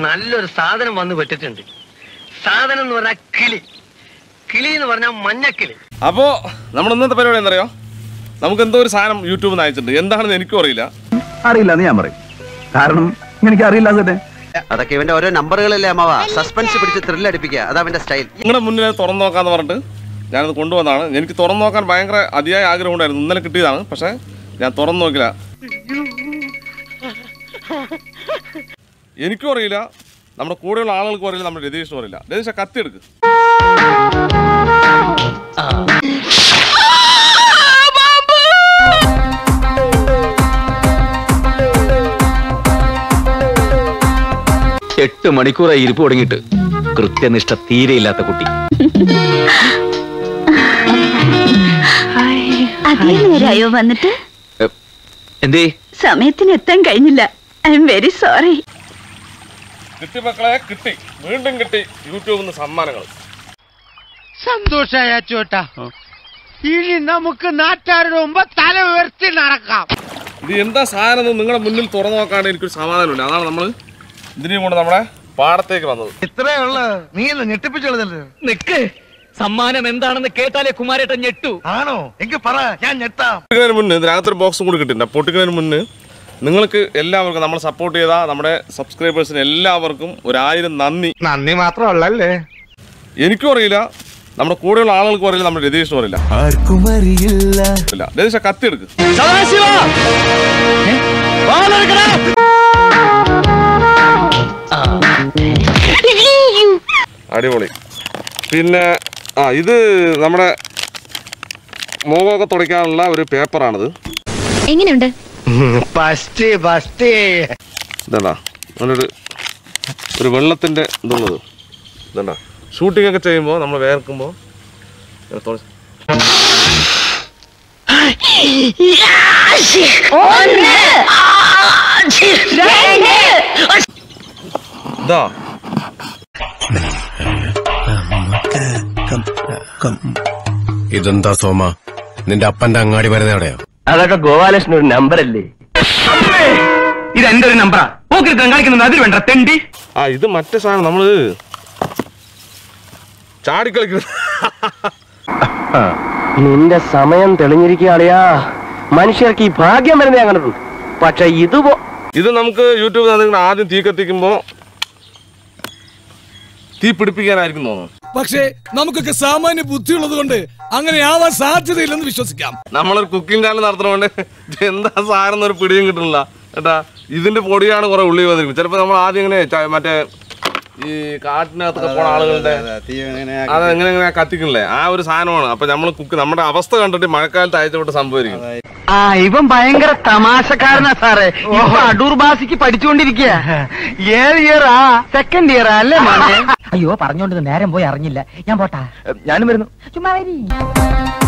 നല്ലൊരു സാധനം വന്ന് പെട്ടിട്ടുണ്ട്. സാധനം എന്ന് പറഞ്ഞാൽ കിളി. കിളി എന്ന് പറഞ്ഞാൽ മഞ്ഞക്കിളി. അപ്പോ നമ്മൾ ഇന്നത്തെ പരിപാടി എന്തറിയോ? നമുക്ക് എന്തോ ഒരു സാധനം യൂട്യൂബിൽ നിന്ന് അയച്ചിട്ടുണ്ട്. എന്താണെന്ന് എനിക്കും അറിയില്ല. എന്ന് ഞാൻ പറയും. കാരണം എനിക്ക് അറിയില്ല. അതൊക്കെ ഇവന്റെ ഓരോ നമ്പറുകളല്ലേ അമ്മാവ. സസ്പെൻസ് പിടിച്ച് ത്രില്ല് അടിപ്പിക്കുക. അതാ അവന്റെ സ്റ്റൈൽ. നിങ്ങളുടെ മുന്നിൽ തുറന്നു നോക്കാന്ന് പറഞ്ഞിട്ട് ഞാനത് കൊണ്ടുവന്നതാണ്. എനിക്ക് തുറന്നു നോക്കാൻ ഭയങ്കര അതിയായ ആഗ്രഹം ഉണ്ടായിരുന്നു. ഇന്നലെ കിട്ടിയതാണ്. പക്ഷെ ഞാൻ തുറന്നു നോക്കില്ല. എനിക്കും അറിയില്ല, നമ്മുടെ കൂടെയുള്ള ആളുകൾക്കും അറിയില്ല, നമ്മുടെ രതീഷിനും അറിയില്ല. രതീഷ കത്തി എടുക്ക്. എട്ട് മണിക്കൂറായി ഇരിപ്പ് തുടങ്ങിയിട്ട്. കൃത്യനിഷ്ഠ തീരെയില്ലാത്ത കുട്ടി. അതേ നേരായോ വന്നിട്ട്? എന്തേ സമയത്തിന് എത്താൻ കഴിഞ്ഞില്ല. I am very sorry. കിട്ടി മക്കളെ, കിട്ടി. വീണ്ടും കിട്ടി യൂട്യൂബിൽ നിന്ന് സമ്മാനങ്ങൾ. സന്തോഷായ ചോട്ടാ. ഇനി നമുക്ക് നാട്ടുകാരുടെ മുമ്പ് തല ഉയർത്തി നടക്കാം. ഇത് എന്താ സാധനം നിങ്ങളുടെ മുന്നിൽ തുറന്നു നോക്കാണ്ട് എനിക്കൊരു സമാധാനമില്ല. അതാണ് നമ്മൾ ഇതിനെയും കൊണ്ട് നമ്മുടെ പാടത്തേക്ക് വന്നത്. ഇത്രേ ഉള്ള നീ ഞെട്ടിപ്പിച്ചുള്ളതല്ലേ? നിക്ക്, സമ്മാനം എന്താണെന്ന് കേട്ടാലേ കുമാരേട്ടൻ ഞെട്ടു. ആണോ? എങ്കിൽ പറ, ഞാൻ ഞെട്ടാം. പൊട്ടിക്കുന്നതിന് മുന്നേ ഇതിനകത്തൊരു ബോക്സും കൂടി കിട്ടിയിട്ടുണ്ട്. പൊട്ടിക്കുന്നതിന് മുന്നേ നിങ്ങൾക്ക് എല്ലാവർക്കും, നമ്മൾ സപ്പോർട്ട് ചെയ്ത നമ്മുടെ സബ്സ്ക്രൈബേഴ്സിന് എല്ലാവർക്കും 1000 നന്ദി. നന്ദി മാത്രമല്ലേ, എനിക്കും അറിയില്ല, നമ്മുടെ കൂടെയുള്ള ആളുകൾക്കും അറിയില്ല, നമ്മുടെ രതീഷിനും അറിയില്ല. ആർക്കും അറിയില്ല. രതീഷ കത്തി എടുക്ക്. അടിപൊളി. പിന്നെ ഇത് നമ്മുടെ മുഖമൊക്കെ തുടയ്ക്കാനുള്ള ഒരു പേപ്പറാണിത്. എങ്ങനെയുണ്ട്? ഇതാ ഒരു വെള്ളത്തിന്റെ ഇതുള്ളത്. ഇതാ ഷൂട്ടിംഗ് ഒക്കെ ചെയ്യുമ്പോൾ നമ്മൾ വേർക്കുമ്പോൾ ഇതാ ഇതെന്താ സോമ, നിന്റെ അപ്പന്റെ അങ്ങാടി വരുന്ന എവിടെയോ? അതൊക്കെ ഗോപാലകൃഷ്ണൻ ഒരു നമ്പറല്ലേ? ഇത് എന്റെ ഒരു നമ്പറാ. കളിക്കുന്നത് അതിൽ വേണ്ട തെണ്ടി. ഇത് മറ്റേ സാധനം നമ്മള് ചാടിക്കളിക്കുന്നത്. നിന്റെ സമയം തെളിഞ്ഞിരിക്കുകയാളിയാ. മനുഷ്യർക്ക് ഈ ഭാഗ്യം വരുന്ന ഞാൻ കണ്ടിട്ടുണ്ട്. പക്ഷെ ഇത് നമുക്ക് യൂട്യൂബിൽ ആദ്യം തീ കത്തിക്കുമ്പോ തീ പിടിപ്പിക്കാനായിരിക്കും തോന്നുന്നു. പക്ഷേ നമുക്കൊക്കെ സാമാന്യ ബുദ്ധിയുള്ളത് കൊണ്ട് അങ്ങനെ ആവാൻ സാധ്യതയില്ലെന്ന് വിശ്വസിക്കാം. നമ്മളൊരു കുക്കിംഗ് ചാനൽ നടത്തുന്നതുകൊണ്ട് എന്താ സാധനം ഒരു പിടിയും കിട്ടുന്നില്ല കേട്ടാ. ഇതിന്റെ പൊടിയാണ് കുറെ ഉള്ളി വന്നിരിക്കുന്നത്. ചിലപ്പോ നമ്മൾ ആദ്യം ഇങ്ങനെ മറ്റേ ഈ കാട്ടിനകത്തൊക്കെ പോണ ആളുകളുടെ അതെങ്ങനെ കത്തിക്കണില്ലേ, ആ ഒരു സാധനമാണ്. അപ്പൊ നമ്മൾ നമ്മുടെ അവസ്ഥ കണ്ടിട്ട് മഴക്കാലത്ത് അയച്ചുവിട്ട് സംഭവിക്കും. ഇവൻ ഭയങ്കര തമാശക്കാരനാ സാറേ. അടൂർ ഭാഷയ്ക്ക് പഠിച്ചുകൊണ്ടിരിക്കുക. ഏത് ഇയറാ? സെക്കൻഡ് ഇയറാ അല്ലേ? അയ്യോ, പറഞ്ഞോണ്ട് നേരം പോയി അറിഞ്ഞില്ല. ഞാൻ പോട്ടാ. ഞാനും വരുന്നു. ചുമ്മാ വരി.